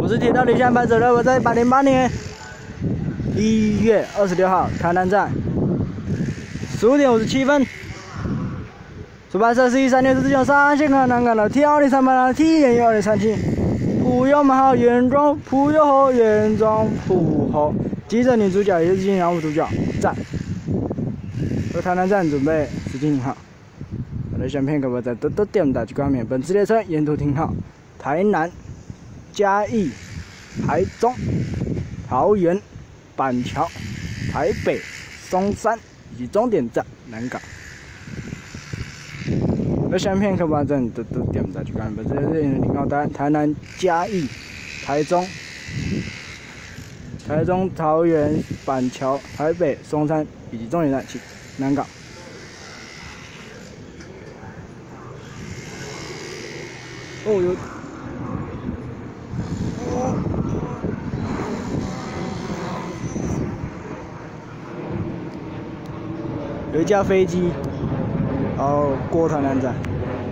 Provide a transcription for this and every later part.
我是铁道理想牌者乐，我在808年1月26号台南站15点57分，主白色是13649线港南港的 T2038 T 研究2037，普悠马号原装普悠号原装普猴，记者女主角也是金人物主角站，和台南站准备驶进号。我的相片可不在都点打去光面，本次列车沿途停靠台南、嘉义、台中、桃园、板桥、台北、松山以及终点站南港。我的相片可不在都点打去光面，本次列车沿途停靠台南、嘉义、台中、桃园、板桥、台北、松山以及终点站南港。哦，有一架飞机，然后过台南站。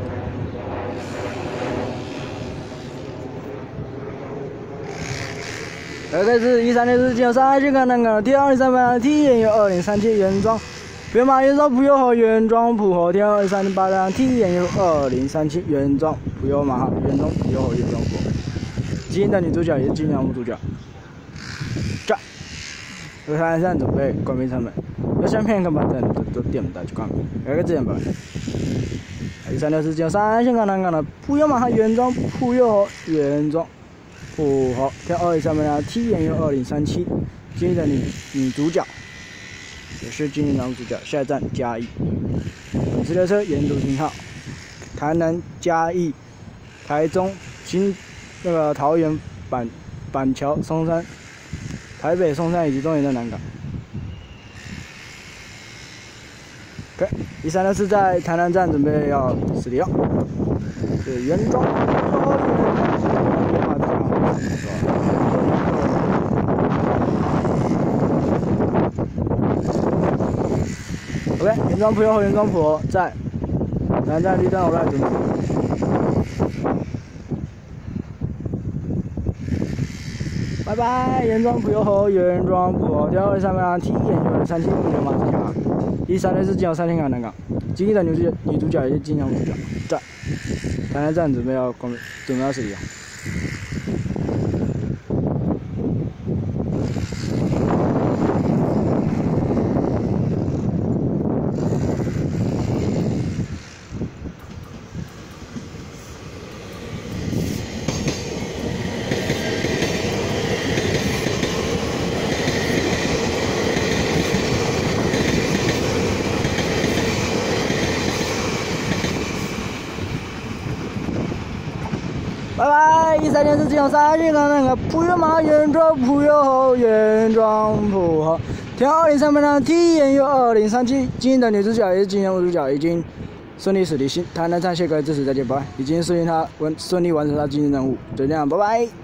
这个是13649线港南港的 T2038 T 研究2037原装。原马原装普悠号原装普猴T2038 T 研究2037原装普悠马号原装普悠号原装普猴，基因的女主角也是金人物主角。站，和台南站准备关闭舱门，有相片干嘛的都点不到去关闭。有个字眼吧。13649线港南港的普悠马号原装普悠号原装普猴T2038 T 研究2037，基因的女主角。也是金人物主角，下一站嘉义。本次列车沿途停靠台南、嘉义、台中、桃园、板桥、松山、台北、松山以及终点站南港。OK， 136在台南站准备要驶离了，是原装。OK， 原装普悠和原装普猴在南站绿灯我来准备。拜拜，原装普悠和原装普猴T2038 T 研究2037普悠马自强13649线港南港，基因的女主角也是金人物主角在台南站准备要驶离了。拜拜，13649线港南港普悠马原装普悠号原装普猴T2038 T 研究2037，基因的女主角也是金人物主角，已经顺利驶离台南站，谢各位支持，再见，拜拜！已经顺利完成她今日任务，就这样，拜拜。